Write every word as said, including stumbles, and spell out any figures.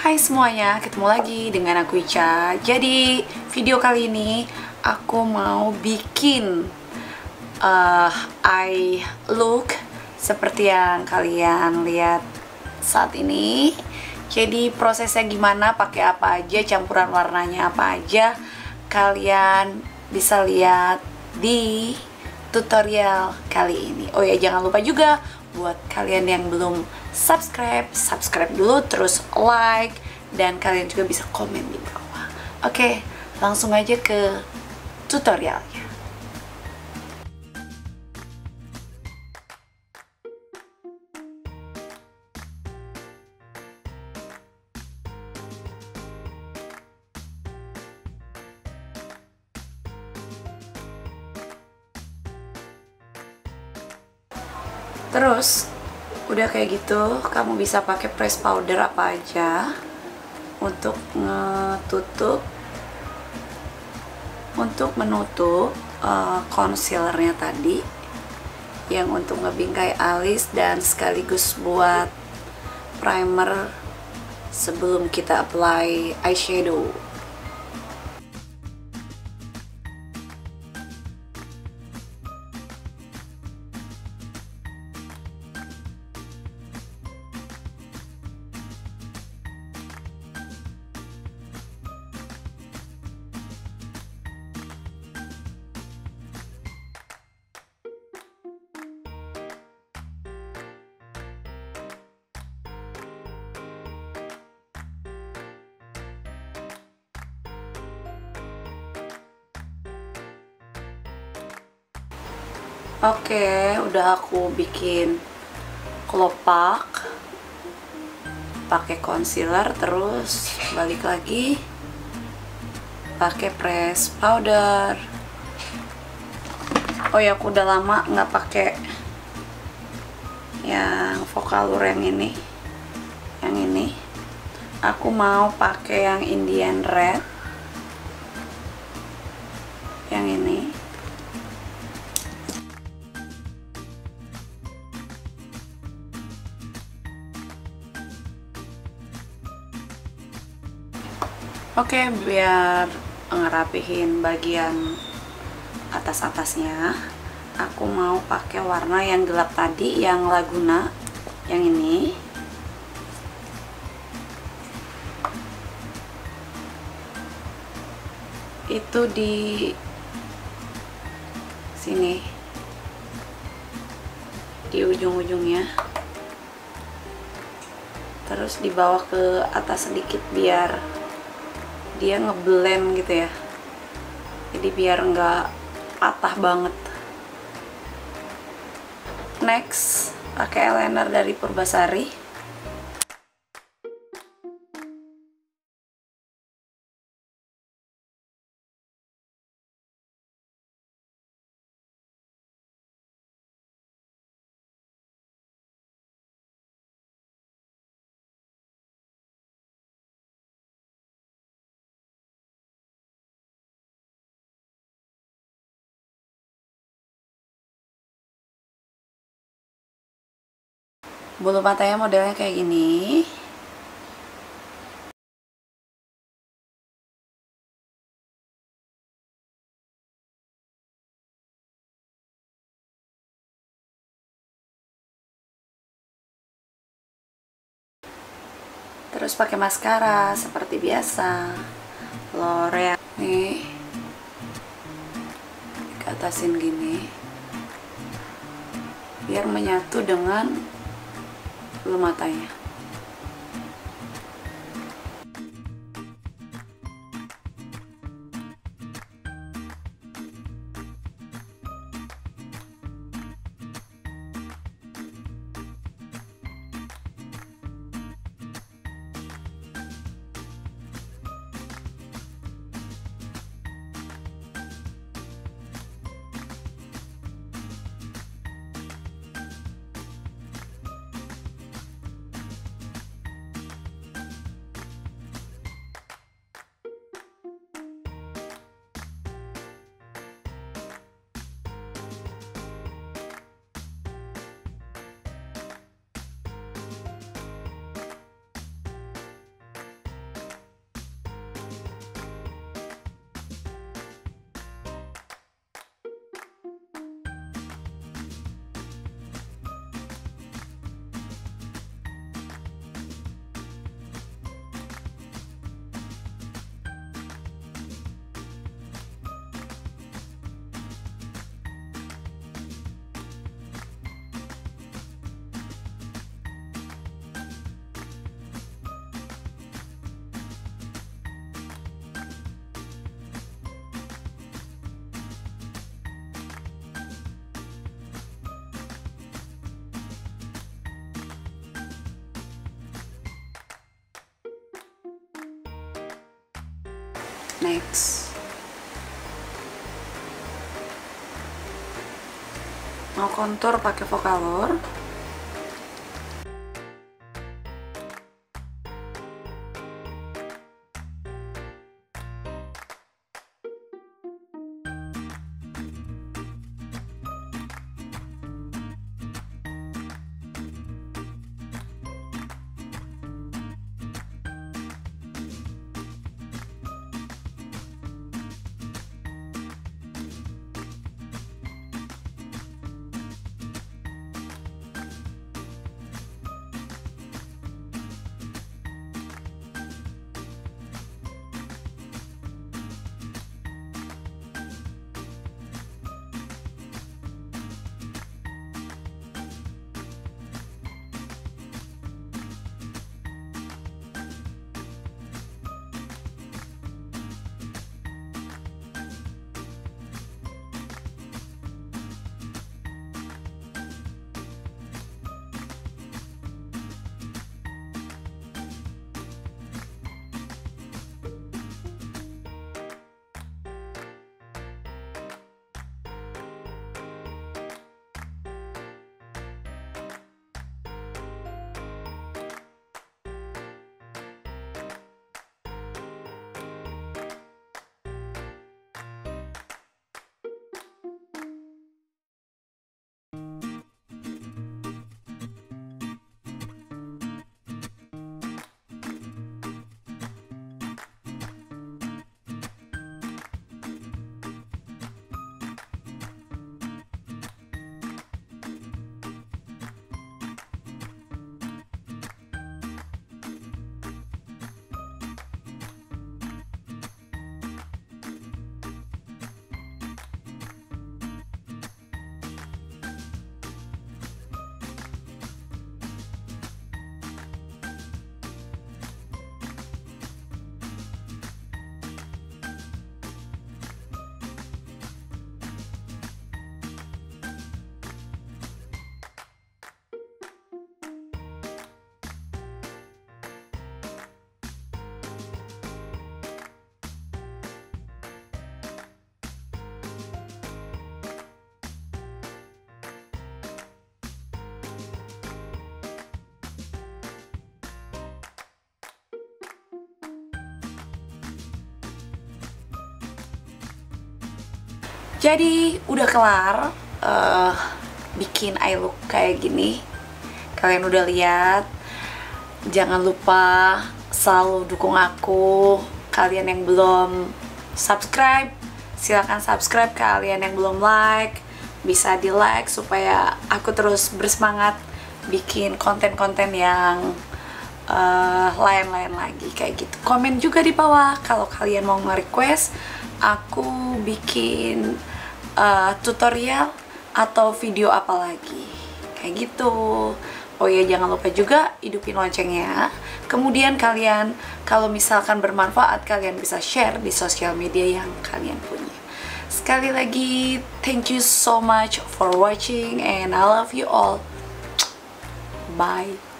Hai semuanya, ketemu lagi dengan aku Ica. Jadi video kali ini aku mau bikin uh, eye look seperti yang kalian lihat saat ini. Jadi prosesnya gimana, pakai apa aja, campuran warnanya apa aja, kalian bisa lihat di tutorial kali ini. Oh ya, jangan lupa juga buat kalian yang belum subscribe, subscribe dulu, terus like, dan kalian juga bisa komen di bawah. Oke, langsung aja ke tutorialnya. Terus udah kayak gitu, kamu bisa pakai press powder apa aja untuk ngetutup, untuk menutup uh, concealernya tadi, yang untuk ngebingkai alis dan sekaligus buat primer sebelum kita apply eyeshadow. Oke, udah aku bikin kelopak pakai concealer, terus balik lagi pakai press powder. Oh ya, aku udah lama nggak pakai yang Focallure yang ini. Yang ini aku mau pakai yang Indian Red. Yang ini. Oke, biar ngerapihin bagian atas-atasnya, aku mau pakai warna yang gelap tadi, yang Laguna, yang ini. Itu di sini, di ujung-ujungnya, terus dibawa ke atas sedikit biar dia ngeblend gitu ya, jadi biar nggak patah banget. Next, pakai eyeliner dari Purbasari. Bulu matanya modelnya kayak gini. Terus pakai maskara seperti biasa, L'Oreal nih, ke atasin gini biar menyatu dengan bulu matanya. Next, mau kontur pakai Vocalor. Jadi udah kelar uh, bikin eye look kayak gini. Kalian udah lihat. Jangan lupa selalu dukung aku. Kalian yang belum subscribe, silahkan subscribe. Kalian yang belum like, bisa di like supaya aku terus bersemangat bikin konten-konten yang lain-lain uh, lagi kayak gitu. Komen juga di bawah kalau kalian mau nge-request aku bikin uh, tutorial atau video apa lagi kayak gitu. Oh ya, jangan lupa juga hidupin loncengnya. Kemudian kalian kalau misalkan bermanfaat, kalian bisa share di sosial media yang kalian punya. Sekali lagi, thank you so much for watching and I love you all. Bye.